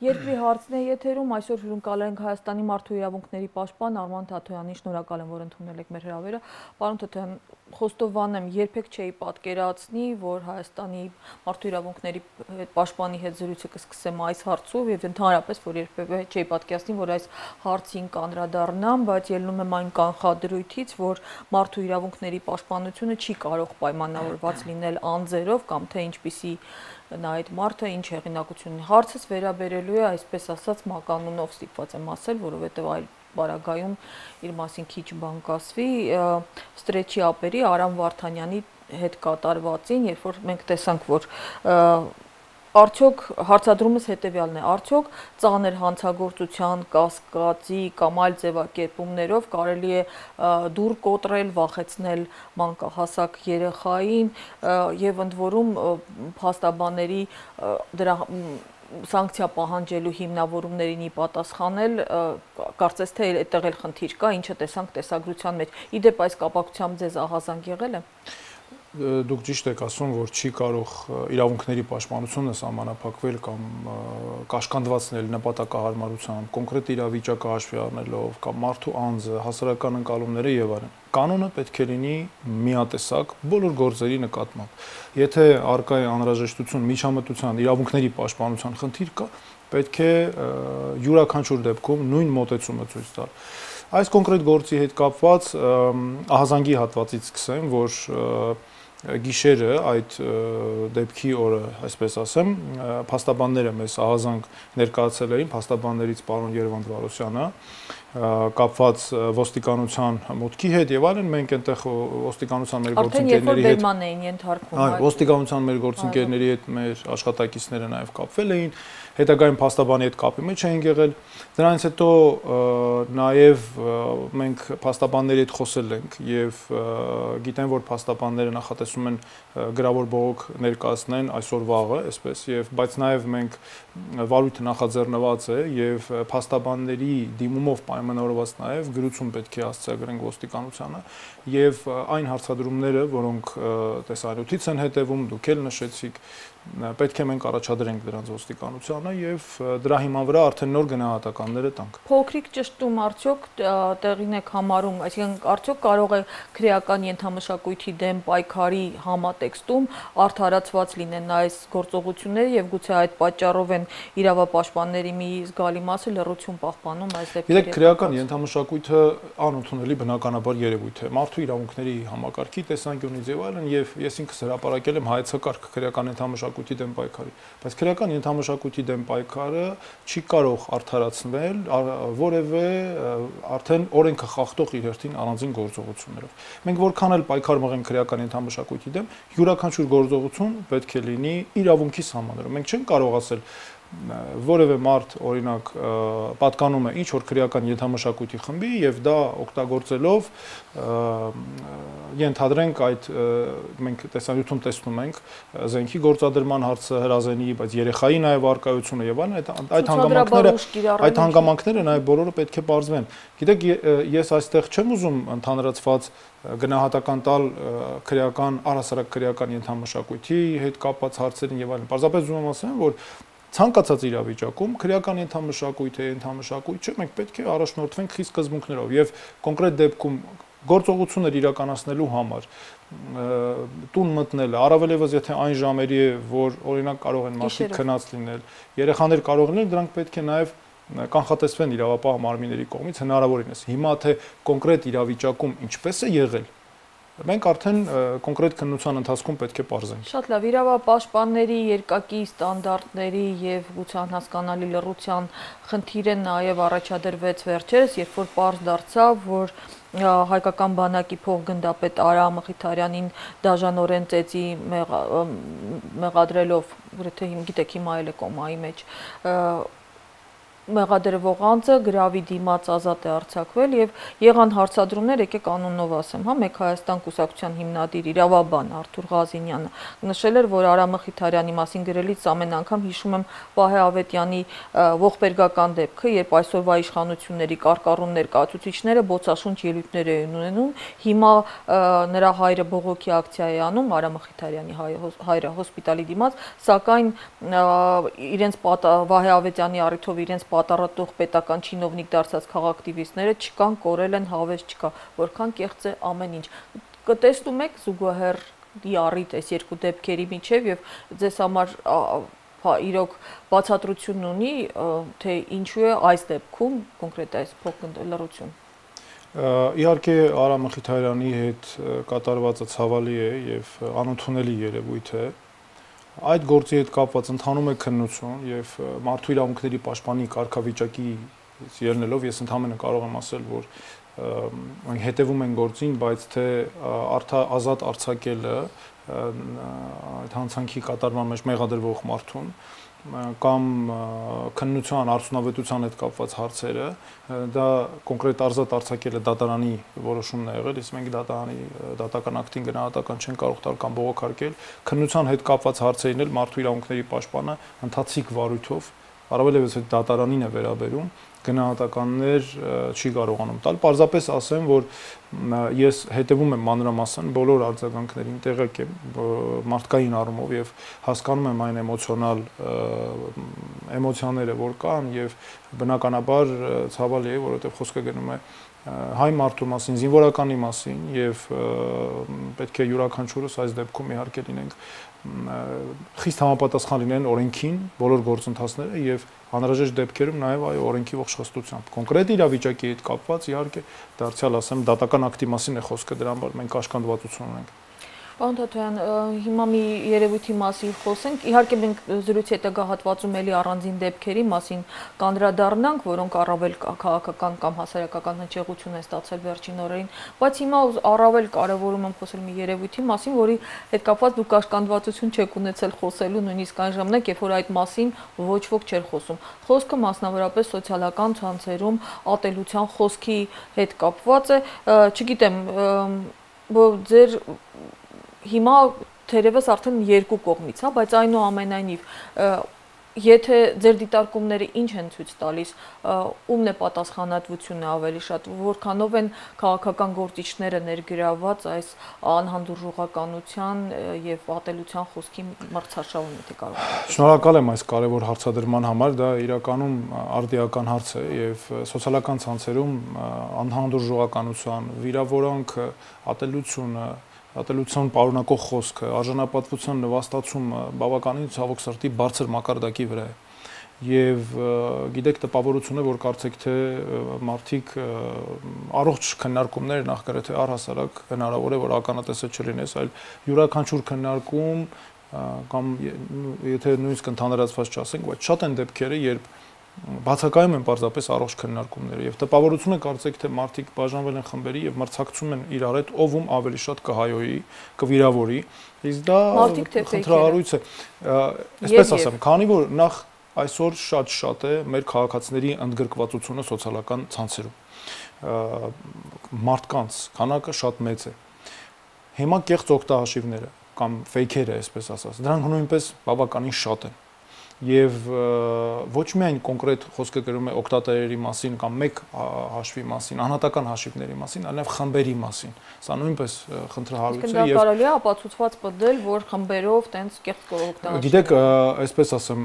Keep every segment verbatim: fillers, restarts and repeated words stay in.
Երկրի հարցն է եթերում, այսօր հյուրընկալ ենք Հայաստանի մարդու իրավունքների պաշտպան Արման Թաթոյանին, շնորհակալ եմ, որ ընդունել եք մեր հրավերը։ Պարոն Թաթոյան, խոստովանեմ, երբեք չէի պատկերացնի, որ Հայաստանի մարդու իրավունքների պաշտպանի հետ զրույցը կսկսեմ այս հարցով եւ ընդհանրապես, որ երբևէ չէի պատկերացնի, որ այս հարցին կանդրադառնամ, բայց ելնում եմ այն կանխադրույթից, որ մարդու իրավունքների պաշտպանությունը չի կարող պայմանավորված լինել անձերով կամ թե ինչպիսի նա այդ մարդը ինչ հեղինակություն ունի։ Հարցս վերաբերելու է, այսպես ասած, մականունով ստիպված եմ ասել, որովհետև այլ բարագայում իր մասին քիչ բան կասվի, Ստրեչի ապերի Արամ Վարդանյանի հետ կատարվածին, երբ որ մենք տեսանք, որ արդյոք հարցադրումս հետևյալն է, արդյոք ծանր հանցագործության, կասկածի կամ այլ ձևակերպումներով կարելի է դուր կոտրել, վախեցնել մանկահասակ երեխային եւ ընդ որում փաստաբանների դրա սանկցիա պահանջելու հիմնավորումներին ի պատասխանել, կարծես թե այդտեղ էլ խնդիր կա, ինչը տեսանք տեսագրության մեջ։ Իդեպ այս կապակցությամբ ձեզ ահազանգ եղել է։ Դուք ճիշտ եք ասում, որ չի կարող իրավունքների պաշտպանությունը սահմանափակվել կամ կաշկանդվածնել նպատակահարմարությամբ, կոնկրետ իրավիճակը հաշվի առնելով կամ մարդու անձը, հասարակական ընկալումները եւ այլն։ Կանոնը պետք է լինի միատեսակ բոլոր գործերի նկատմամբ։ Եթե առկա է անհրաժեշտություն միջամտության, իրավունքների պաշտպանության խնդիր կա, պետք է յուրաքանչյուր դեպքում նույն մոտեցումը ցույց տալ։ Այս կոնկրետ գործի հետ կապված ահազանգի հատվածից սկսեմ, որ գիշերը այդ դեպքի օրը, այսպես ասեմ, փաստաբանները մեզ ահազանգ ներկայացել էին, փաստաբաններից պարոն Երվանդ Վարոսյանը, կապված ոստիկանության մուտքի հետ եւ այլն, մենք այնտեղ ոստիկանության մեր գործընկերների հետ բերման էին ենթարկվում։ Այո, ոստիկանության մեր գործընկերների հետ մեր աշխատակիցները նաեւ կապվել էին, հետագայում փաստաբանի հետ կապի մեջ էին եղել։ Դրանից հետո նաեւ մենք փաստաբանների հետ խոսել ենք եւ գիտեմ, որ փաստաբանները նախատեսում են գրավոր բողոք ներկայացնեն այսօր վաղը, այսպես եւ բայց նաեւ մենք վարույթը նախաձեռնված է եւ փաստաբանների դիմումով պայմանավորված նաեւ գրություն պետք է հասցեագրենք ոստիկանությանը եւ այն հարցադրումները, որոնք տեսանյութից են հետևում, դուք էլ նշեցիք, պետք է մենք առաջադրենք դրանց ոստիկանությանը եւ դրա հիման վրա արդեն նոր գնահատականները տանք։ Փոքրիկ ճշտում արդյոք տեղին եք համարում, այսինքն արդյոք կարող է քրեական ենթամշակույթի դեմ պայքարի համատեքստում արդարացված լինեն այս գործողությունները եւ գուցե այդ պատճառով են իրավապաշտպանների մի զգալի մասը լռություն պահպանում այս դեպքերի։ Գիտեք, քրեական ենթամշակույթը անընդունելի բնականաբար երևույթ է։ Մարդու իրավունքների համակարգի տեսանկյունից եւ այլն եւ ես ինքս հրապարակել եմ հայեցակարգ քրեական ենթամշակույթի դեմ պայքարի, բայց քրեական ենթամշակույթի դեմ պայքարը չի կարող արդարացնել որևէ արդեն օրենքը խախտող իր հերթին առանձին գործողություններով։ Մենք որքան էլ պայքար մղենք քրեական ենթամշակույթի դեմ, յուրաքանչյուր գործողություն պետք է լինի իրավունքի սահմաններում։ Մենք չենք կարող ասել որևէ մարդ օրինակ պատկանում է ինչ որ քրեական ենթամշակույթի խմբի եւ դա օգտագործելով ենթադրենք այդ մենք տեսանյութում տեսնում ենք զենքի գործադրման հարցը հրազենի, բայց երեխայի նաեւ արկայությունը եւ այլն այդ հանգամանքները այդ հանգամանքները նաեւ բոլորը պետք է բարձվեն։ Գիտեք, ես այստեղ չեմ ուզում ընդհանրացված գնահատական տալ քրեական առհասարակ քրեական ենթամշակույթի հետ կապված հարցերին եւ այլն։ Պարզապես ուզում եմ ասեմ, որ ցանկացած իրավիճակում քրեական ենթամշակույթ է, ենթամշակույթ չէ, մենք պետք է առաջնորդվենք խիստ սկզբունքներով եւ կոնկրետ դեպքում գործողություններ իրականացնելու համար տուն մտնելը, առավելևս եթե այն ժամերի է, որ օրինակ կարող են մարդիկ քնած լինել, երեխաներ կարող են լինել, դրանք պետք է նաեւ կանխատեսվեն իրավապահ մարմինների կողմից հնարավորինս։ Հիմա թե կոնկրետ իրավիճակում ինչպես է եղել, մենք արդեն կոնկրետ քննության ընթացքում պետք է պարզենք։ Շատ լավ, իրավապաշտպանների երկակի ստանդարտների եւ գուցե անհասկանալի լռության խնդիրը նաեւ առաջադրվեց վերջերս, երբ որ պարզ դարձավ, որ հայկական բանակի փոխգնդապետ Արա Մխիթարյանին դաժանորեն ծեծի մեղադրելով, գրեթե գիտեք հիմա էլ է կոմայի մեջ, մեղադրվող անձը գրավի դիմաց ազատ է արձակվել եւ եղան հարցադրումներ, եկեք կանոնով ասեմ, հա, Մեկ Հայաստան կուսակցության հիմնադիր իրավաբան Արթուր Ղազինյանը նշել էր, որ Արամ Մխիթարյանի մասին գրելիս ամեն անգամ հիշում եմ Վահե Ավետյանի ողբերգական դեպքը, երբ այսօրվա իշխանությունների կարկառուն ներկայացուցիչները բոցաշունչ ելույթներ էին ունենում, հիմա նրա հայրը բողոքի ակցիա է անում Արամ Մխիթարյանի հայրը հոսպիտալի դիմաց, սակայն իրենց Վահե Ավետյանի առիթով իրենց պատառատող պետական չինովնիկ դարձած քաղաքակտիվիստները չկան, կորել են, հավես չկա, որքան կեղծ է ամեն ինչ։ Կտեսնում եք զուգահեռի առիթ այս երկու դեպքերի միջև եւ ձեզ համար իրոք բացատրություն ունի, թե ինչու է այս դեպքում կոնկրետ այս փոխլրություն։ Իհարկե Արամ Մխիթարյանի հետ կատարվածը ցավալի է եւ անընդունելի երևույթ է։ Այդ գործի հետ կապված ընթանում է քննություն եւ մարդու իրավունքների պաշտպանի կարգավիճակի ելնելով ես ընդհանրապես կարող եմ ասել, որ մենք հետևում ենք գործին, բայց թե ազատ արձակելը այդ հանցանքի կատարման մեջ մեղադրվող մարդուն կամ քննության արդյունավետության հետ կապված հարցերը, դա կոնկրետ ազատ արձակելը դատարանի որոշումն է եղել, իսկ մենք դատարանի դատական ակտին գնահատական չեն կարող տալ կամ բողոքարկել, քննության հետ կապված հարցերին էլ մարդու իրավունքների պաշտպանը ընթացիկ վարույթով, առավելևս այդ դատարանին է վերաբերում, գնահատականներ չի կարողանում տալ։ Պարզապես ասեմ, որ ես հետևում եմ մանրամասն բոլոր արձագանքներին, տեղեկ եմ մարդկային առումով եւ հասկանում եմ այն էմոցիոնալ էմոցիաները, որ կան եւ բնականաբար ցավալի է, որովհետեւ խոսքը գնում է հայ մարդու մասին, զինվորականի մասին եւ պետք է յուրաքանչյուրս այս դեպքում իհարկե լինենք խիստ համապատասխան լինեն օրենքին, բոլոր գործընթացները եւ անհրաժեշտ դեպքերում նաեւ այ օրենքի ողջ խստությամբ։ Կոնկրետ իրավիճակի հետ կապված իհարկե դարձյալ ասեմ դատական ակտի մասին է խոսքը, դրան որ մենք կաշկանդվածություն ունենք։ Պարոն Թաթոյան, հիմա մի երևույթի մասին խոսենք, իհարկե մենք զրույցի հետագա հատվածում էլի առանձին դեպքերի մասին կանդրադառնանք, որոնք առավել քաղաքական կամ հասարակական հնչեղություն են ստացել վերջին օրերին, բայց հիմա առավել կարևորում եմ խոսել մի երևույթի մասին, որի հետ կապված դուք կաշկանդվածություն չեք ունեցել խոսելու, նույնիսկ այն ժամանակ, երբ որ այդ մասին ոչ ոք չէր խոսում։ Խոսքը մասնավորապես սոցիալական ցանցերում ատելության խոսքի հետ կապված է, չգիտեմ, որ ձեր հիմա թերևս արդեն երկու կողմից, հա, բայց այնուամենայնիվ եթե ձեր դիտարկումները ինչ են ցույց տալիս, ումն է պատասխանատվությունը ավելի շատ, որքանով են քաղաքական գործիչները ներգրավված այս անհանդուրժողականության եւ ատելության խոսքի մրցաշավում, եթե կարող եք։ Շնորհակալ եմ այս կարևոր հարցադրման համար, դա իրականում արդիական հարց է եւ սոցիալական ցանցերում անհանդուրժողականության, վիրավորանքը, ատելությունը ատելության պարունակող խոսքը, արժանապատվության նվաստացումը բավականին ցավոք սրտի բարձր մակարդակի վրա է։ Եվ գիտեք տպավորություն է, որ կարծեք թե մարդիկ առողջ քննարկումներ նախ գրեթե առհասարակ հնարավոր է որ ականատեսը չլինես, այլ յուրաքանչյուր քննարկում կամ եթե նույնիսկ ընդհանրացված չասենք, բայց շատ են դեպքերը, երբ բացակայում են պարզապես առողջ քննարկումները եւ տպավորություն է կարծեք թե մարդիկ բաժանվել են խմբերի եւ մրցակցում են իրար հետ ով ում ավելի շատ կհայոյի, կվիրավորի, իսկ դա խնդրահարույց է։ Այսպես ասեմ, քանի որ նախ այսօր շատ-շատ է մեր քաղաքացիների ընդգրկվածությունը սոցիալական ցանցերում։ Մարդկանց քանակը շատ մեծ է։ Հիմա կեղծ օգտահաշիվները կամ ֆեյքերը, այսպես ասած, դրանք նույնպես բավականին շատ են։ Եվ ոչ միայն կոնկրետ խոսքը գրում է օգտատերերի մասին կամ մեկ հաշվի մասին, անհատական հաշիվների մասին, այլև խմբերի մասին։ Սա նույնպես խնդրահարույց է եւ կարելի է ապացուցված պատել, որ խմբերով տենց կեղծ օգտահաշիվ։ Գիտեք, այսպես ասեմ,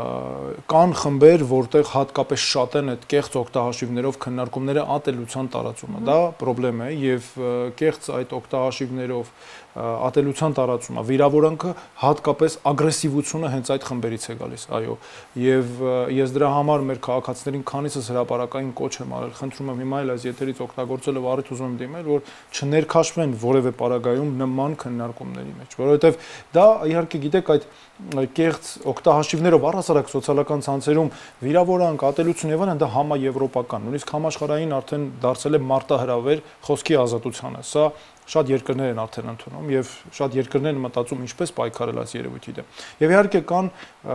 կան խմբեր, որտեղ հատկապես շատ են այդ կեղծ օգտահաշիվներով քննարկումները ատելության տարածումը։ Դա խնդրեմ է եւ կեղծ այդ օգտահաշիվներով ատելության տարածումը, վիրավորանքը հատկապես ագրեսիվությունը հենց այդ խմբերից է գալիս, այո, եւ ես դրա համար մեր քաղաքացիներին քանիսս հրապարակային կոչ եմ արել, խնդրում եմ հիմա էլ այս եթերից օգտագործելով առիթ ուզում եմ դիմել, որ չներքաշվեն որևէ պարագայում նման քննարկումների մեջ, որովհետեւ դա իհարկե գիտեք այդ կեղծ օգտահաշիվներով առհասարակ սոցիալական ցանցերում վիրավորանք, ատելություն եւ այլն դա համաեվրոպական, նույնիսկ համաշխարհային արդեն դարձել է մարտահրավեր խոսքի ազատությանը։ Սա շատ երկրներ են արդեն ընդունում եւ շատ երկրներ են մտածում ինչպես պայքարել այս երևույթի դեմ։ Եվ իհարկե կան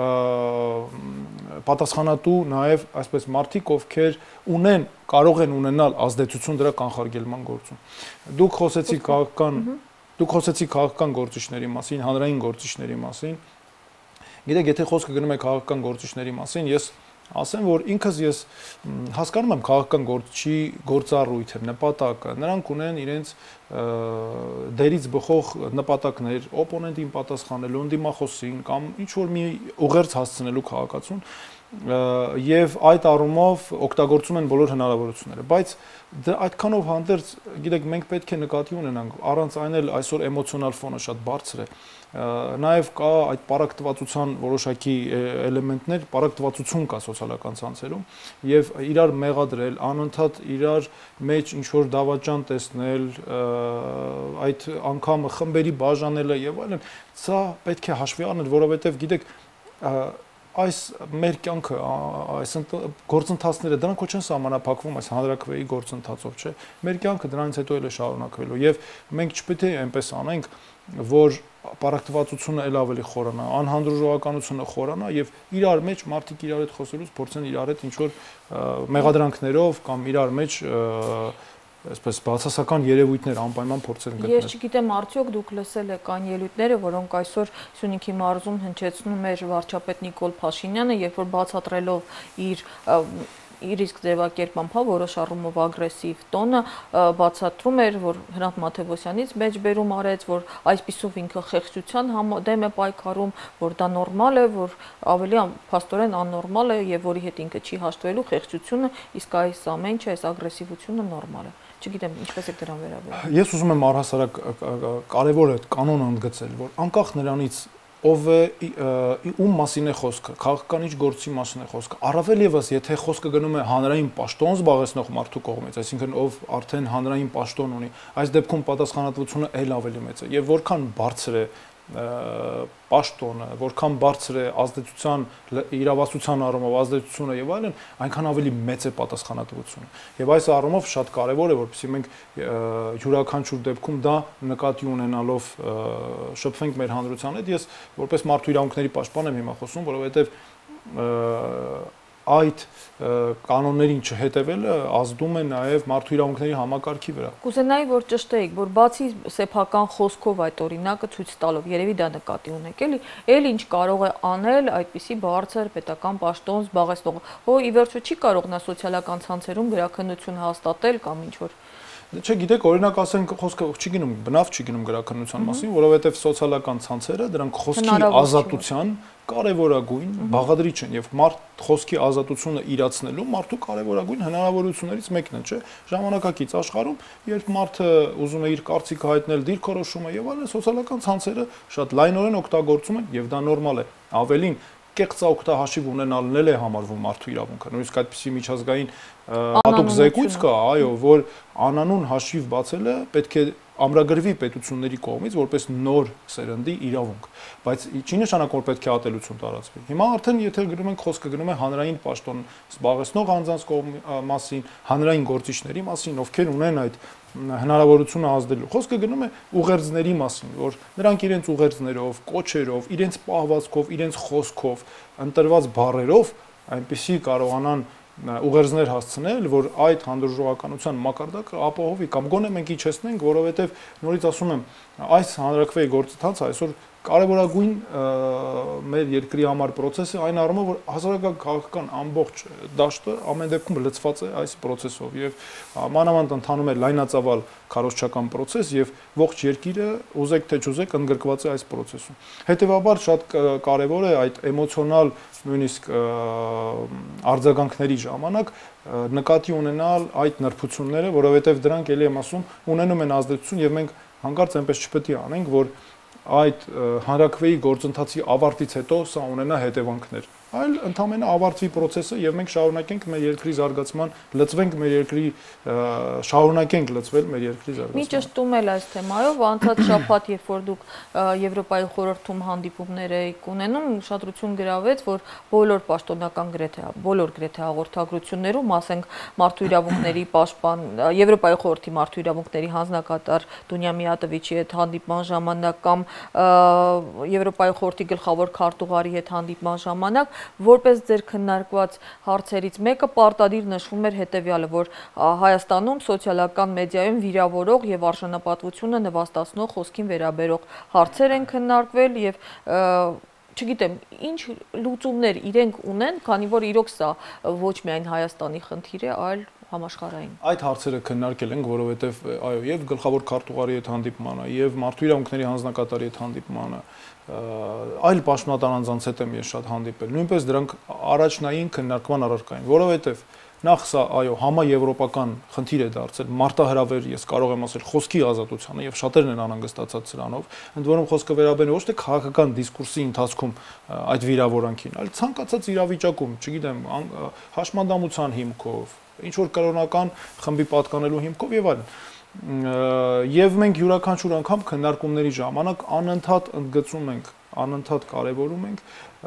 պատասխանատու նաեւ այսպես մարդիկ, ովքեր ունեն, կարող են ունենալ ազդեցություն դրա կանխարգելման գործում։ Դուք խոսեցիք քաղաքական, դուք խոսեցիք քաղաքական գործիչների մասին, հանրային գործիչների մասին։ Գիտեք, եթե խոսքը գնում է քաղաքական գործիչների մասին, ես ասեմ, որ ինքս ես հասկանում եմ քաղաքական գործչի գործառույթը, նպատակը, նրանք ունեն իրենց դերից բխող նպատակներ, օպոնենտին պատասխանելու, ընդդիմախոսին կամ ինչ որ մի ուղերձ հասցնելու քաղաքացուն եւ այդ առումով օգտագործում են բոլոր հնարավորությունները, բայց այդքանով հանդերձ, գիտեք, մենք պետք է նկատի ունենանք, առանց այն էլ այսօր էմոցիոնալ ֆոնը շատ բարձր է, նաեւ կա այդ պարակտվածության որոշակի էլեմենտներ, պարակտվածություն կա սոցիալական ցանցերում եւ իրար մեղադրել, անընդհատ իրար մեջ ինչ որ դավաճան տեսնել, այդ անգամը խմբերի բաժանելը եւ այլն, սա պետք է հաշվի առնել, որովհետեւ գիտեք, այս մեր կյանքը, այս գործընթացները դրանք ոչ են սահմանափակվում այս հանրաքվեի գործընթացով, չէ։ Մեր կյանքը դրանից հետո էլ է շարունակվելու եւ մենք չպետք է այնպես անենք, որ պարակտվածությունը ել ավելի խորանա, անհանդուրժողականությունը խորանա եւ իրար մեջ մարդիկ իրար հետ խոսելուց փորձեն իրար հետ ինչ որ մեղադրանքներով կամ իրար մեջ այսպես բացասական երևույթներ անպայման փորձեն գտնել։ Ես չգիտեմ, արդյոք դուք լսել եք այն ելույթները, որոնք այսօր Սյունիքի մարզում հնչեցնում էր վարչապետ Նիկոլ Փաշինյանը, երբ որ բացատրելով իր իր իսկ ձևակերպամբ, հա, որոշ առումով ագրեսիվ տոնը բացատրում էր, որ Հրանտ Մաթևոսյանից մեջբերում արեց, որ այսպիսով ինքը խեղճության դեմ է պայքարում, որ դա նորմալ է, որ ավելի փաստորեն աննորմալ է եւ որի հետ ինքը չի հաշտվելու խեղճությունը, իսկ այս ամենը, այս ագրեսիվությունը նորմալ է։ Չգիտեմ, ինչպես եք դրան վերաբերվում։ Ես ուզում եմ առհասարակ կարևոր է կանոնը ընդգծել, որ անկախ նրանից ով է ում մասին է խոսքը, քաղաքական ինչ գործի մասին է խոսքը, առավել եւս եթե խոսքը գնում է հանրային պաշտոն զբաղեցնող մարդու կողմից, այսինքն ով արդեն հանրային պաշտոն ունի, այս դեպքում պատասխանատվությունը ել ավելի մեծ է եւ որքան բարձր է պաշտոնը, որքան բարձր է ազդեցության իրավասության առումով ազդեցությունը եւ այլն, այնքան ավելի մեծ է պատասխանատվությունը։ Եվ այս առումով շատ կարեւոր է, որպեսզի մենք յուրաքանչյուր դեպքում դա նկատի ունենալով շփվենք մեր հանրության հետ, ես որպես մարդու իրավունքների պաշտպան եմ հիմա խոսում, որովհետեւ այդ կանոններին չհետևելը ազդում է նաև մարդու իրավունքների համակարգի վրա։ Կուզենայի, որ ճշտեիք, որ բացի սեփական խոսքով այդ օրինակը ցույց տալով, երևի դա նկատի ունեք, էլի, էլ ինչ կարող է անել այդպիսի բարձր պետական պաշտոն զբաղեցնողը։ Հո ի վերջո չի կարող նա սոցիալական ցանցերում գրաքննություն հաստատել կամ ինչ որ։ Չէ, գիտեք, օրինակ ասենք խոսքը չի գնում, բնավ չի գնում գրաքննության մասին, որովհետև սոցիալական ցանցերը դրանք խոսքի ազատության կարևորագույն բաղադրիչ են եւ մարդ խոսքի ազատությունը իրացնելու մարդու կարևորագույն հնարավորություններից մեկն է, չէ՞։ Ժամանակակից աշխարհում, երբ մարդը ուզում է իր կարծիքը հայտնել, դիրքորոշումը եւ այլն, սոցիալական ցանցերը շատ լայնորեն օգտագործում են եւ դա նորմալ է։ Ավելին կեղծ օգտահաշիվ ունենալն էլ է համարվում մարդու իրավունքը։ Նույնիսկ այդպիսի միջազգային հատուկ զեկույց կա, այո, որ անանուն հաշիվ բացելը պետք է ամրագրվի պետությունների կողմից որպես նոր սերնդի իրավունք, բայց չի նշանակում որ պետք է ատելություն տարածվի։ Հիմա արդեն եթե գրում ենք խոսքը գնում է հանրային պաշտոն զբաղեցնող անձանց մասին, հանրային գործիչների մասին, ովքեր ունեն այդ հնարավորությունը ազդելու։ Խոսքը գնում է ուղերձների մասին, որ նրանք իրենց ուղերձներով, կոչերով, իրենց պահվածքով, իրենց խոսքով, ընտրված բառերով այնպեսի կարողանան ուղերձներ հասցնել, որ այդ հանդուրժողականության մակարդակը ապահովի կամ գոնե մենք իջեցնենք, որովհետև նորից ասում եմ, այս հանրաքվեի գործընթացը այսօր կարևորագույն մեր երկրի համար process է այն առումով, որ հասարակական քաղաքական ամբողջ դաշտը ամեն դեպքում լցված է այս process-ով եւ մանավանդ ընթանում է լայնածավալ քարոզչական process եւ ողջ երկիրը ուզեք թե չուզեք ընդգրկված է այս process-ում։ Հետևաբար շատ կարևոր է այդ էմոցիոնալ նույնիսկ արձագանքների ժամանակ նկատի ունենալ այդ նրբությունները, որովհետեւ դրանք ելի եմ ասում ունենում են ազդեցություն եւ մենք հանկարծ այնպես չպետք է անենք, որ այդ հանրաքվեի գործընթացի ավարտից հետո սա ունենա հետևանքներ։ այլ ընդամենը ավարտվի process-ը եւ մենք շարունակենք մեր երկրի զարգացման, լծվենք մեր երկրի շարունակենք լծվել մեր երկրի զարգացման։ Մի ճշտում էլ այս թեմայով, անցած շաբաթ, երբ որ դուք Եվրոպայի խորհրդում հանդիպումներ եք ունենում, ուշադրություն գրավեց, որ բոլոր պաշտոնական գրեթե, բոլոր գրեթե հաղորդագրություններում, ասենք մարդու իրավունքների պաշտպան, Եվրոպայի խորհրդի մարդու իրավունքների հանձնակատար Դունյա Միատովիչի հետ հանդիպման ժամանակ կամ Եվրոպայի խորհրդի գլխավոր քարտուղարի հետ հանդիպման ժամանակ, որպես ձեր քննարկված հարցերից մեկը պարտադիր նշվում էր հետևյալը, որ Հայաստանում սոցիալական մեդիայում վիրավորող եւ արժանապատվությունը նվաստացնող խոսքին վերաբերող հարցեր են քննարկվել եւ չգիտեմ, ինչ լուծումներ իրենք ունեն, քանի որ իրոք սա ոչ միայն Հայաստանի խնդիր է, այլ համաշխարհային։ Այդ հարցերը քննարկել ենք, որովհետև այո, եւ գլխավոր քարտուղարի հետ հանդիպմանը, եւ մարդու իրավունքների հանձնակատարի հետ հանդիպմանը, այլ պաշտոնատար անձանց հետ եմ ես շատ հանդիպել։ Նույնպես դրանք առաջնային քննարկման առարկա են, որովհետև նախ սա այո, համաեվրոպական խնդիր է դարձել, մարտահրավեր, ես կարող եմ ասել, խոսքի ազատությանը եւ շատերն են անհանգստացած սրանով, ընդ որում խոսքը վերաբերում ոչ թե քաղաքական դիսկուրսի ընթացքում այդ վիրավորանքին, այլ ցանկացած իրավիճակում, չգիտեմ, հաշմանդամության հիմքով, ինչ որ կրոնական խմբի պատկանելու հիմքով եւ այլն։ Եվ մենք յուրաքանչյուր անգամ քննարկումների ժամանակ անընդհատ ընդգծում ենք, անընդհատ կարևորում ենք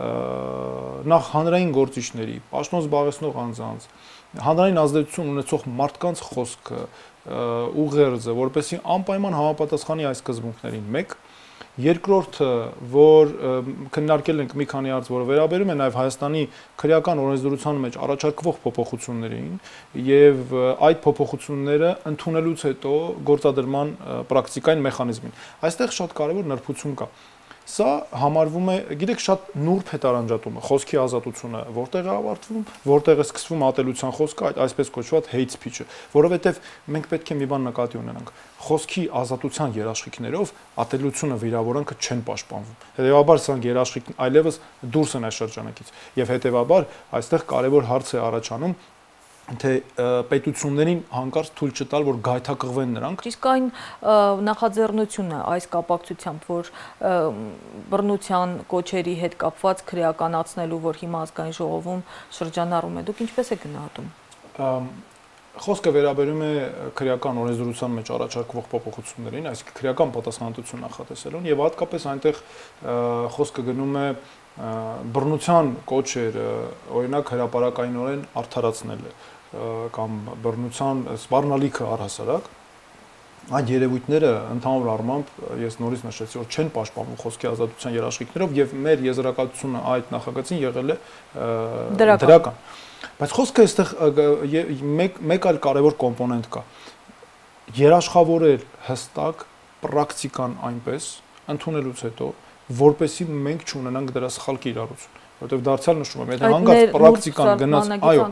նախ հանրային գործիչների, պաշտոն զբաղեցնող անձանց, հանրային ազդեցություն ունեցող մարդկանց խոսքը, ուղերձը, որպեսզի անպայման համապատասխանի այս սկզբունքներին։ Մեկ, երկրորդը, որ քննարկել ենք մի քանի հարց, որը վերաբերում է նաև Հայաստանի քրեական օրենսդրության մեջ առաջարկվող փոփոխություններին եւ այդ փոփոխությունները ընդունելուց հետո գործադրման պրակտիկային մեխանիզմին։ Այստեղ շատ կարևոր նրբություն կա։ Սա համարվում է, գիտեք, շատ նուրբ է տարանջատումը, խոսքի ազատությունը, որտեղ է ավարտվում, որտեղ է սկսվում ատելության խոսքը, այդ այսպես կոչված hate speech-ը, որովհետև մենք պետք է մի բան նկատի ունենանք, խոսքի ազատության երաշխիքներով ատելությունը, վիրավորանքը չեն պաշտպանվում։ Հետևաբար սրանք երաշխիքն այլևս դուրս են այս շրջանակից, եւ հետևաբար այստեղ կարևոր հարց է առաջանում, թե պետություններին հանկարծ թույլ չտալ, որ գայթակղվեն նրանք։ Իսկ այն նախաձեռնությունը այս կապակցությամբ, որ բռնության կոչերի հետ կապված քրեականացնելու, որ հիմա ազգային ժողովում շրջանառում է, դուք ինչպես եք գնահատում։ Խոսքը վերաբերում է քրեական օրենսդրության մեջ առաջարկվող փոփոխություններին, այսինքն քրեական պատասխանատվություն նախատեսելուն եւ հատկապես այնտեղ խոսքը գնում է բռնության կոչերը, օրինակ հրապարակայինորեն արդարացնելը կամ բռնության սպառնալիքը առհասարակ, այդ երևույթները ընդհանուր առմամբ ես նորից նշեցի, որ չեն պաշտպանվում խոսքի ազատության երաշխիքներով եւ մեր եզրակացությունը այդ նախագծին եղել է դրական։ Բայց խոսքը այստեղ մեկ մեկ այլ կարևոր կոմպոնենտ կա։ Երաշխավորել հստակ պրակտիկան այնպես ընդունելուց հետո, որպեսզի մենք չունենանք դրա սխալ կիրառություն, որտեղ դարձյալ նշում եմ, եթե հանգած պրակտիկան գնաց, այո,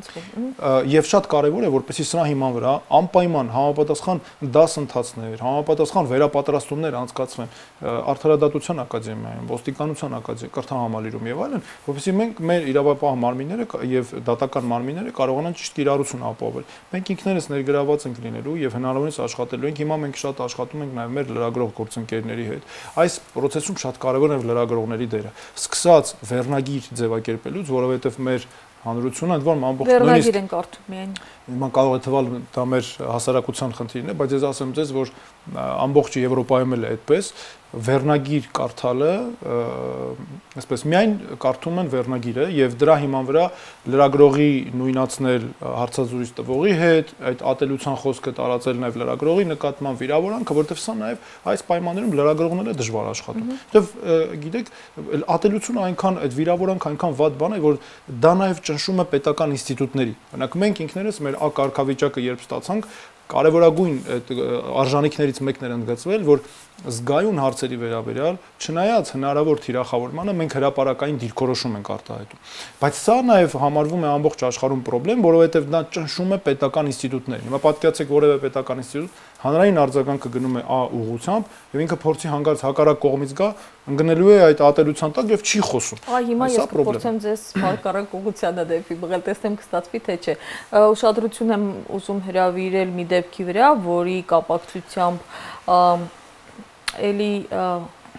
եւ շատ կարեւոր է, որպեսզի սրա հիման վրա անպայման համապատասխան դասընթացներ, համապատասխան վերապատրաստումներ անցկացվեն Արդարադատության ակադեմիայում, Ոստիկանության ակադեմիայում, կրթահամալիրում եւ այլն, որպեսզի մենք մեր իրավապահ մարմինները եւ դատական մարմինները կարողանան ճիշտ կիրառություն ապահովել։ Մենք ինքներս ներգրաված ենք լինելու եւ հնարավորինս աշխատելու ենք։ Հիմա մենք շատ աշխատում ենք նաեւ մեր լրագրող գործընկերների հետ։ Այս process-ում շատ կարեւոր է լրագրողների դերը։ Սկսած վերնագիր ձևակերպելուց, որովհետեւ մեր հանրությունը ընդ որում ամբողջ վերնագիր են կարդում միայն։ Հիմա կարող է թվալ դա մեր հասարակության խնդիրն է, բայց ես ասեմ ձեզ, որ ամբողջ Եվրոպայում էլ է այդպես, վերնագիր կարդալը, այսպես միայն կարդում են վերնագիրը եւ դրա հիման վրա լրագրողի նույնացնել հարցազրույց տվողի հետ, այդ ատելության խոսքը տարածել նաեւ լրագրողի նկատմամբ վիրավորանքը, որտեվ սա նաեւ այս պայմաններում լրագրողները դժվար աշխատում։ Որտեվ գիտեք, ատելությունը այնքան այդ վիրավորանքը այնքան վատ բան է, որ դա նաեւ ճնշում է պետական ինստիտուտների։ Օրինակ մենք ինքներս մեր ակարգավիճակը երբ ստացանք, կարևորագույն արժանինքներից մեկն էր ընդգծվել, որ զգայուն հարցերի վերաբերյալ, չնայած հնարավոր թիրախավորմանը, մենք հրապարակային դիրքորոշում ենք արտահայտում։ Բայց սա նաև համարվում է ամբողջ աշխարհում խնդրեմ, որովհետև դա ճնշում է պետական ինստիտուտներին։ Հիմա պատկերացեք որևէ պետական ինստիտուտ հանրային արձագանքը գնում է ա ուղղությամբ, եւ ինքը փորձի հանգարց հակառակ կողմից գա, ընկնելու է այդ ատելության տակ եւ չի խոսում։ Այ հիմա ես կփորձեմ ձեզ հակառակ ուղղությանը դեպի բղել, տեսնեմ կստացվի թե չէ։ Ուշադրություն եմ ուզում հրավիրել մի դեպքի վրա, որի կապակցությամբ էլի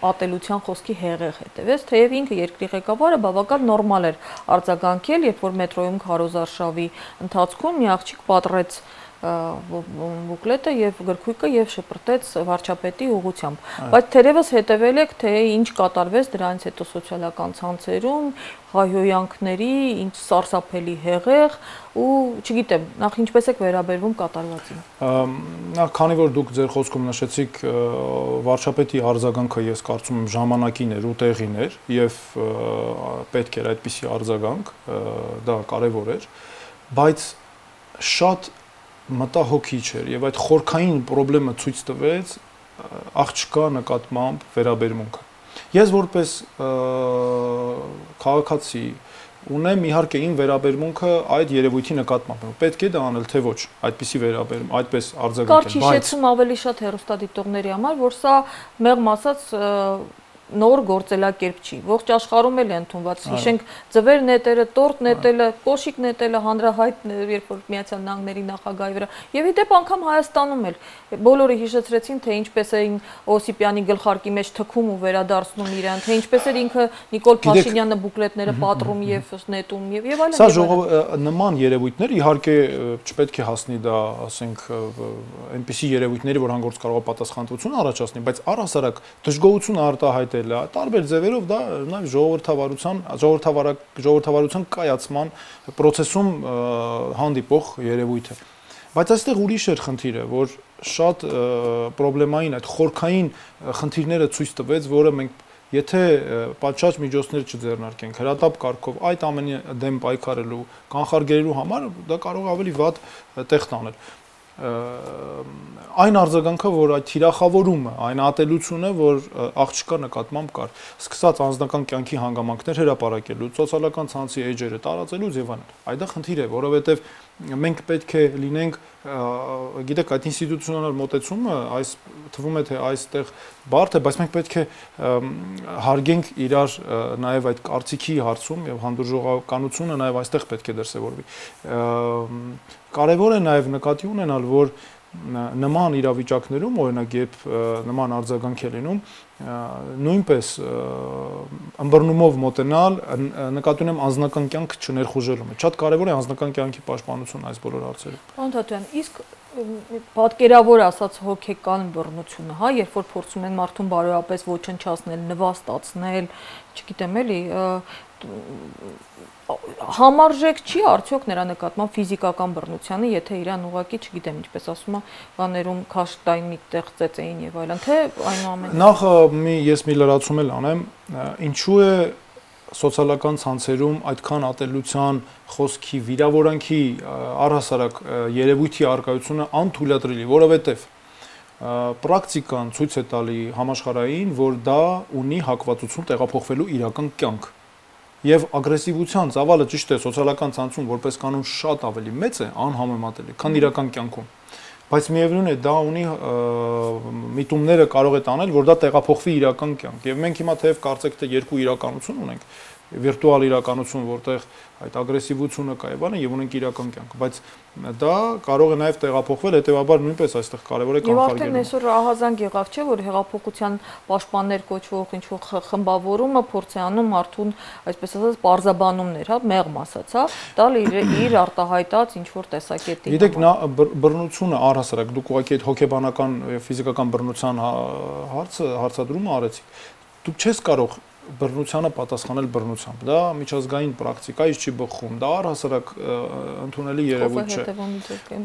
ատելության խոսքի հեղեղ հետևեց, թեև ինքը երկրի ղեկավարը բավական նորմալ էր արձագանքել, երբ որ մետրոյում քարոզարշավի ընթացքում մի աղջիկ պատռեց բուկլետը եւ գրքույկը եւ շպրտեց վարչապետի ուղղությամբ, բայց թերևս հետևել եք, թե ինչ կատարվեց դրանից հետո սոցիալական ցանցերում, հայհոյանքների, ինչ սարսափելի հեղեղ ու չգիտեմ, նախ ինչպես եք վերաբերվում կատարվածին։ Նախ քանի որ դուք ձեր խոսքում նշեցիք վարչապետի արձագանքը, ես կարծում եմ ժամանակին էր ու տեղին էր եւ պետք էր այդպիսի արձագանք, դա կարեւոր էր, բայց շատ մտահոգիչ էր եւ այդ խորքային խնդրը ցույց տվեց աղջկա նկատմամբ վերաբերմունքը։ Ես որպես քաղաքացի ունեմ իհարկե իմ վերաբերմունքը այդ երևույթի նկատմամբ։ Պետք է դա անել, թե ոչ, այդպիսի վերաբերում, այդպես արձագանքել, բայց Կարճ հիշեցում ավելի շատ հեռուստադիտողների համար, որ սա մեղմ ասած նոր գործելակերպ չի։ Ողջ աշխարհում էլ է ընդունված։ Հիշենք ձվեր նետելը, տորտ նետելը, կոշիկ նետելը հանրահայտ, երբ որ Միացյալ Նահանգների նախագահի վրա։ Եվ ի դեպ անգամ Հայաստանում էլ բոլորը հիշեցրեցին, թե ինչպես էին Օսիպյանի գլխարկի մեջ թքում ու վերադարձնում իրան, թե ինչպես էր ինքը Նիկոլ Փաշինյանը բուկլետները պատռում եւ նետում եւ եւ այլն։ Սա ժողովրդի նման երևույթներ իհարկե չպետք է հասնի դա, ասենք, այնպիսի երևույթների, որ հանգործ կարող է պատասխանատվություն առաջացնի, բայց առհասարակ դժգոհություն արտահայտել տարբեր ձևերով դա նաև ժողովրդավարության ժողովրդավարության կայացման process-ում հանդիպող երևույթ է։ Բայց այստեղ ուրիշ էր խնդիրը, որ շատ պրոբլեմային այդ խորքային խնդիրները ցույց տվեց, որը մենք եթե պատշաճ միջոցներ չձեռնարկենք հրատապ կարգով այդ ամենի դեմ պայքարելու, կանխարգելելու համար, դա կարող է ավելի վատ տեղ տանել։ Այն արձագանքը, որ այդ թիրախավորումը, այն ատելությունը, որ աղջկա նկատմամբ կար, սկսած անձնական կյանքի հանգամանքներ հրապարակելու, սոցիալական ցանցի էջերը տարածելուց եւ այլն։ Այդա խնդիր է, որովհետեւ մենք պետք է լինենք, գիտեք, այդ ինստիտուցիոնալ մոտեցումը, այս թվում է թե այստեղ բարդ է, բայց մենք պետք է հարգենք իրար նաև այդ կարծիքի հարցում եւ հանդուրժողականությունը նաև այստեղ պետք է դրսևորվի։ Կարևոր է նաև նկատի ունենալ, որ նման իրավիճակներում, օրինակ, երբ նման արձագանք է լինում, նույնպես ըմբռնումով մոտենալ, նկատի ունեմ անձնական կյանք չներխուժելը։ Շատ կարևոր է անձնական կյանքի պաշտպանությունը այս բոլոր հարցերում։ Պարոն Թաթոյան, իսկ պատկերավոր ասած հոգեկան բռնությունը, հա, երբ որ փորձում են մարդուն բարոյապես ոչնչացնել, նվաստացնել, չգիտեմ էլի, համարժեք չի արդյոք նրա նկատմամբ ֆիզիկական բռնությանը, եթե իրան ուղղակի, չգիտեմ, ինչպես ասում է, բաներում քաշտային միտեղ ծեծեին եւ այլն, թե այնուամենայնիվ։ Նախ մի ես մի լրացում էլ անեմ, ինչու է սոցիալական ցանցերում այդքան ատելության խոսքի վիրավորանքի առհասարակ երևույթի արկայությունը անթույլատրելի, որովհետեւ պրակտիկան ցույց է տալի համաշխարհային, որ դա ունի հակվածություն տեղափոխվելու իրական կյանք։ Եվ ագրեսիվության ծավալը ճիշտ է սոցիալական ցանցում որպես կանոն շատ ավելի մեծ է, անհամեմատելի, քան իրական կյանքում։ Բայց միևնույն է դա ունի միտումները կարող է տանել, որ դա տեղափոխվի իրական կյանք։ Եվ մենք հիմա թեև կարծեք թե երկու իրականություն ունենք, վիրտուալ իրականություն, որտեղ այդ ագրեսիվությունը կա եւ այլն, եւ ունենք իրական կյանք, բայց դա կարող է նաեւ տեղափոխվել, հետեւաբար նույնպես այստեղ կարեւոր է կանխարգելումը։ Եվ արդեն այսօր ահազանգ եղավ, չէ, որ հեղափոխության պաշտպաններ կոչվող ինչ-որ խմբավորումը փորձ է անում արդուն, այսպես ասած, պարզաբանումներ, հա, մեղմ ասած, հա, տալ իր արտահայտած ինչ-որ տեսակետի։ Գիտեք, նա բռնությունը առհասարակ դուք ուղղակի այդ հոգեբանական եւ ֆիզիկական բռնության հարցը հարցադրումը արեցիք։ Դուք չես կարող բռնությանը պատասխանել բռնությամբ։ Դա միջազգային պրակտիկայից չի բխում, դա առհասարակ ընդունելի երևույթ չէ։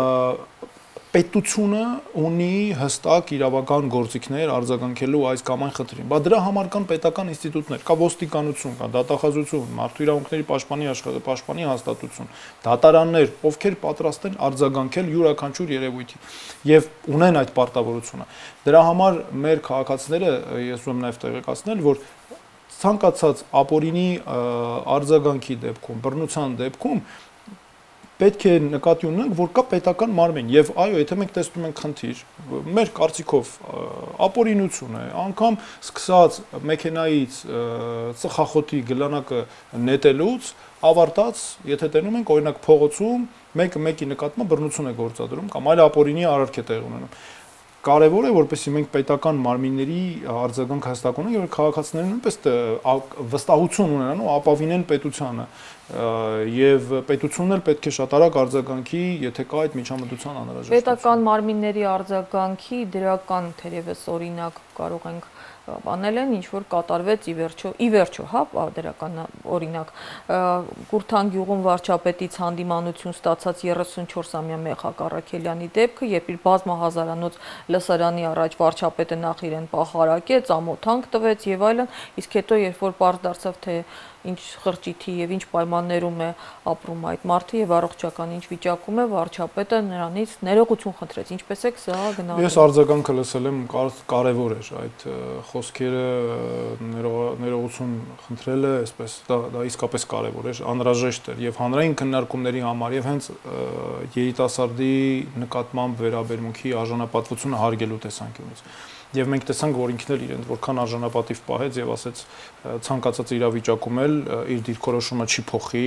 Պետությունը ունի հստակ իրավական գործիքներ արձագանքելու այս կամ այն խնդրին։ Բա դրա համար կան պետական ինստիտուտներ, կա ոստիկանություն, կա դատախազություն, մարդու իրավունքների պաշտպանի պաշտպանի հաստատություն, դատարաններ, ովքեր պատրաստ են արձագանքել յուրաքանչյուր երևույթի եւ ունեն այդ պարտավորությունը։ Դրա համար մեր քաղաքացիները, ես ուզում եմ նաեւ տեղեկացնել, որ ցանկացած ապօրինի արձագանքի դեպքում, բռնության դեպքում պետք է նկատի ունենանք, որ կա պետական մարմին եւ այո, եթե մենք տեսնում ենք խնդիր, մեր կարծիքով ապօրինություն է, անգամ սկսած մեքենայից ծխախոտի գլանակը նետելուց ավարտած, եթե տենում ենք օրինակ փողոցում, մեկը մեկի նկատմամբ բռնություն է գործադրում կամ այլ ապօրինի արարք է տեղի ունենում։ կարևոր է, որպեսզի մենք պետական մարմինների արձագանք հստակ ունենք, եւ քաղաքացիները նույնպես վստահություն ունենան ու ապավինեն պետությանը, եւ պետությունն էլ պետք է շատ արագ արձագանքի, եթե կա այդ միջամտության անհրաժեշտություն։ Պետական մարմինների արձագանքի դրական թերևս օրինակ կարող ենք անել են, ինչ որ կատարվեց ի վերջո, ի վերջո, հա, դրական օրինակ, Կուրթան գյուղում վարչապետից հանդիմանություն ստացած երեսունչորսամյա Մեխակ Առաքելյանի դեպքը, երբ իր բազմահազարանոց լսարանի առաջ վարչապետը նախ իրեն պահարակեց, ամոթանք տվեց եւ այլն, իսկ հետո երբ որ պարզ դարձավ, թե ինչ խրճիթի եւ ինչ պայմաններում է ապրում այդ մարդը եւ առողջական ինչ վիճակում է, վարչապետը նրանից ներողություն խնդրեց, ինչպես է սա գնահատում։ Ես արձագանքը լսել եմ, կարևոր էր այդ խոսքերը, ներողություն խնդրելը, այսպես դա դա իսկապես կարևոր էր, անհրաժեշտ էր եւ հանրային քննարկումների համար եւ հենց երիտասարդի նկատմամբ վերաբերմունքի արժանապատվությունը հարգելու տեսանկյունից։ Եվ մենք տեսանք, որ ինքն էլ իրեն որքան արժանապատիվ պահեց եւ ասեց ցանկացած իրավիճակում էլ իր դիրքորոշումը չի փոխի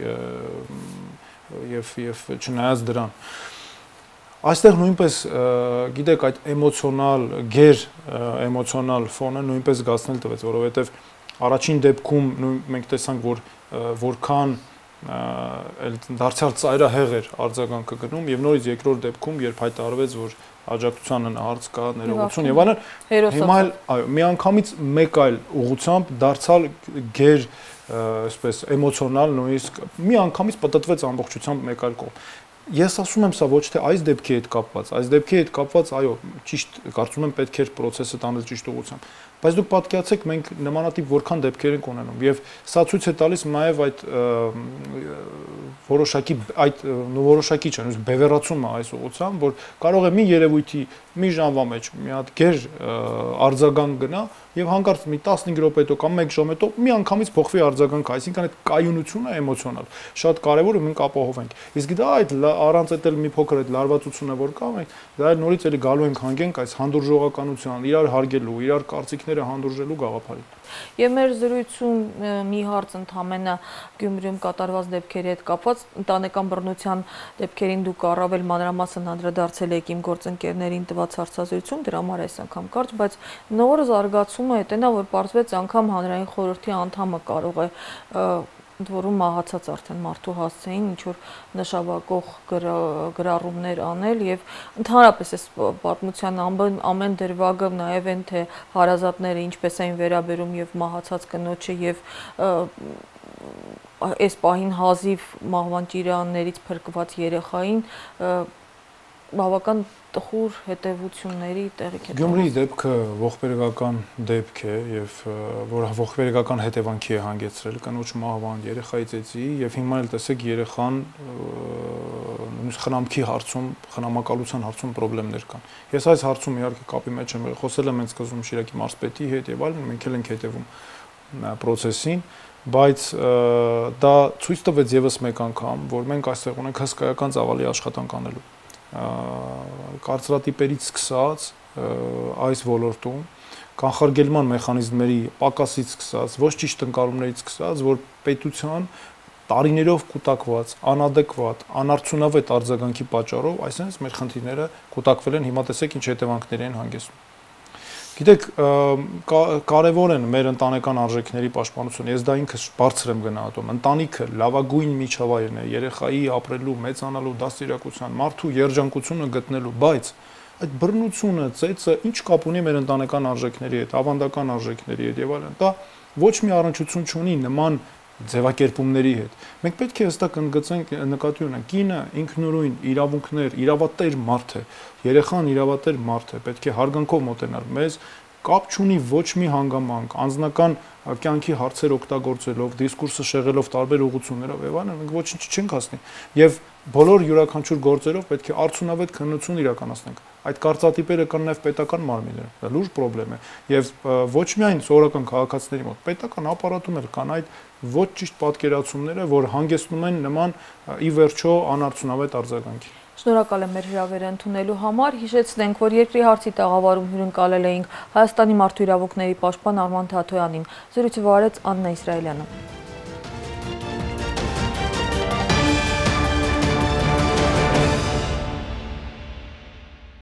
եւ եւ չնայած դրան։ Այստեղ նույնպես գիտեք այդ էմոցիոնալ, գեր էմոցիոնալ ֆոնը նույնպես գացնել տվեց, որովհետեւ առաջին դեպքում մենք տեսանք, որ որքան էլ դարձյալ ծայրահեղ էր արձագանքը գնում եւ նորից երկրորդ դեպքում, երբ հայտարարվեց, որ աջակցության հարց կա, ներողություն եւ այլն, հիմա էլ այո, միանգամից մեկ այլ ուղղությամբ դարձալ գեր, այսպես էմոցիոնալ, նույնիսկ միանգամից պատտվեց ամբողջությամբ մեկ այլ կողմ։ Ես ասում եմ սա ոչ թե այս դեպքի հետ կապված, այս դեպքի հետ կապված, այո, ճիշտ, կարծում եմ պետք է process-ը տանել ճիշտ ուղղությամբ։ Բայց դուք պատկերացեք, մենք նմանատիպ որքան դեպքեր ենք ունենում եւ սա ցույց է տալիս նաեւ այդ որոշակի այդ որոշակի չէ, նույնիսկ բևեռացումը այս ուղղությամբ, որ կարող է մի երևույթի մի ժամվա մեջ մի հատ գեր արձագանք գնա եւ հանկարծ մի տասնհինգ րոպե հետո կամ մեկ ժամ հետո մի անգամից փոխվի արձագանքը, այսինքն այդ կայունությունը էմոցիոնալ շատ կարեւոր է մենք ապահովենք։ Իսկ դա այդ առանց այդ էլ մի փոքր այդ լարվածությունը որ կա, մենք դա նորից էլի գալու ենք հանգենք այս հանդուրժողականության, իրար հարգելու, իրար կարծիքները հանդուրժելու գաղափարին։ Եվ մեր զրույցում մի հարց ընդհանրապես Գյումրիում կատարված դեպքերի հետ կապված, ընտանեկան բռնության դեպքերին դուք առավել մանրամասն անդրադարձել եք իմ գործընկերներին տված հարցազրույցում, դրա համար այս անգամ կարճ, բայց նոր զարգացումը հետենա, որ պարզվեց անգամ հանրային խորհրդի անդամը կարող է ընդ որում մահացած արդեն մարդու հասցեին ինչ որ նշաբակող գրառումներ անել եւ ընդհանրապես այս պատմության ամեն դրվագը նաեւ այն թե հարազատները ինչպես էին վերաբերում եւ մահացած կնոջը եւ այս պահին հազիվ մահվան ճիրաններից փրկված երեխային բավական տխուր հետևությունների տեղիք է։ Գյումրիի դեպքը ողբերգական դեպք է եւ որ ողբերգական հետևանքի է հանգեցրել կնոջ մահվան, երեխայի ծեծի եւ հիմա էլ տեսեք երեխան նույնիսկ խնամքի հարցում, խնամակալության հարցում խնդիրներ կան։ Ես այս հարցում իհարկե կապի մեջ եմ, խոսել եմ հենց սկզբում Շիրակի մարզպետի հետ եւ այլն, մենք էլ ենք հետևում process-ին, բայց դա ցույց տվեց եւս մեկ անգամ, որ մենք այստեղ ունենք հսկայական ծավալի աշխատանք անելու։ Կարծրատիպերից սկսած այս ոլորտում կանխարգելման մեխանիզմների պակասից սկսած, ոչ ճիշտ ընկալումներից սկսած, որ պետության տարիներով կուտակված, անադեկվատ, անարդյունավետ արձագանքի պատճառով այսպես մեր խնդիրները կուտակվել են, հիմա տեսեք ինչ հետևանքների են հանգեցնում։ Գիտեք, կարևոր են մեր ընտանեկան արժեքների պաշտպանությունը, ես դա ինքս բարձր եմ գնահատում, ընտանիքը լավագույն միջավայրն է երեխայի ապրելու, մեծանալու, դաստիարակության, մարդու երջանկությունը գտնելու, բայց այդ բռնությունը, ծեծը ինչ կապ ունի մեր ընտանեկան արժեքների հետ, ավանդական արժեքների հետ եւ այլն, դա ոչ մի առնչություն չունի նման ձևակերպումների հետ։ Մենք պետք է հստակ ընդգծենք, նկատի ունենք, կինը ինքնուրույն իրավունքներ, իրավատեր մարդ է, երեխան իրավատեր մարդ է, պետք է հարգանքով մոտենալ մեզ, կապ չունի ոչ մի հանգամանք, անձնական կյանքի հարցեր օգտագործելով, դիսկուրսը շեղելով տարբեր ուղղություններով եւ այլն, մենք ոչինչ չենք հասնի։ Եվ բոլոր յուրաքանչյուր գործերով պետք է արդյունավետ քննություն իրականացնենք։ Այդ կարծրատիպերը կան նաև պետական մարմիններում, դա լուրջ խնդրեմ է, եւ ոչ միայն սովորական քաղաքացիների մոտ, պետական ապարատում էլ կան այդ ոչ ճիշտ պատկերացումները, որ հանգեցնում են նման ի վերջո անարդյունավետ արձագանքի։ Շնորհակալ եմ մեր հրավերը ընդունելու համար, հիշեցնենք, որ երկրի հարցի տաղավարում հյուրընկալել էինք Հայաստանի մարդու իրավունքների պաշտպան Արման Թաթոյանին, զրույցը վարեց Աննա Իսրայելյանը։